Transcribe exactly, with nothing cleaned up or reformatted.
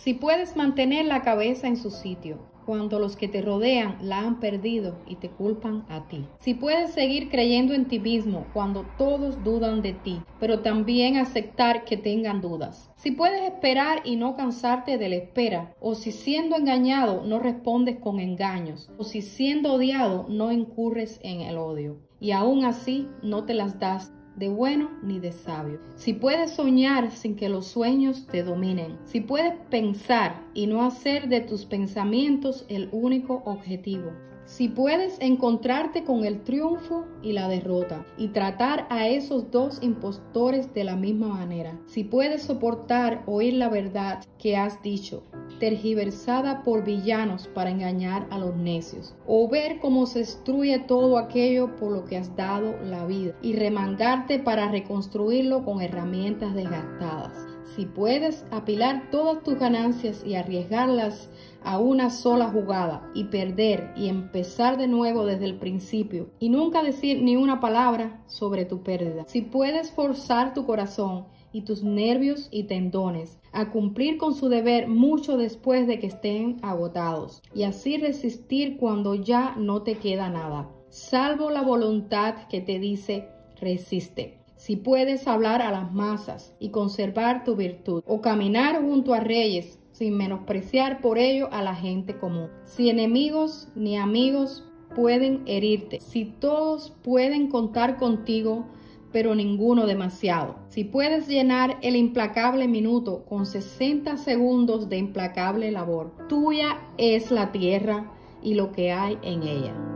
Si puedes mantener la cabeza en su sitio, cuando los que te rodean la han perdido y te culpan a ti. Si puedes seguir creyendo en ti mismo cuando todos dudan de ti, pero también aceptar que tengan dudas. Si puedes esperar y no cansarte de la espera, o si siendo engañado no respondes con engaños, o si siendo odiado no incurres en el odio, y aún así no te las das de bueno ni de sabio. Si puedes soñar sin que los sueños te dominen. Si puedes pensar y no hacer de tus pensamientos el único objetivo. Si puedes encontrarte con el triunfo y la derrota y tratar a esos dos impostores de la misma manera. Si puedes soportar oír la verdad que has dicho, tergiversada por villanos para engañar a los necios, o ver cómo se destruye todo aquello por lo que has dado la vida y remangarte para reconstruirlo con herramientas desgastadas. Si puedes apilar todas tus ganancias y arriesgarlas a una sola jugada y perder y empezar de nuevo desde el principio y nunca decir ni una palabra sobre tu pérdida. Si puedes forzar tu corazón y tus nervios y tendones a cumplir con su deber mucho después de que estén agotados y así resistir cuando ya no te queda nada, salvo la voluntad que te dice resiste. Si puedes hablar a las masas y conservar tu virtud, o caminar junto a reyes sin menospreciar por ello a la gente común. Si enemigos ni amigos pueden herirte, si todos pueden contar contigo, pero ninguno demasiado. Si puedes llenar el implacable minuto con sesenta segundos de implacable labor, tuya es la tierra y lo que hay en ella.